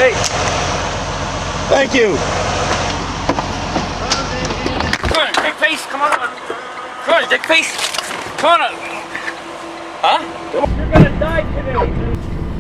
Hey. Thank you. Come on, dick face. Come on. Come on, dick face. Come on. Huh? You're gonna die today.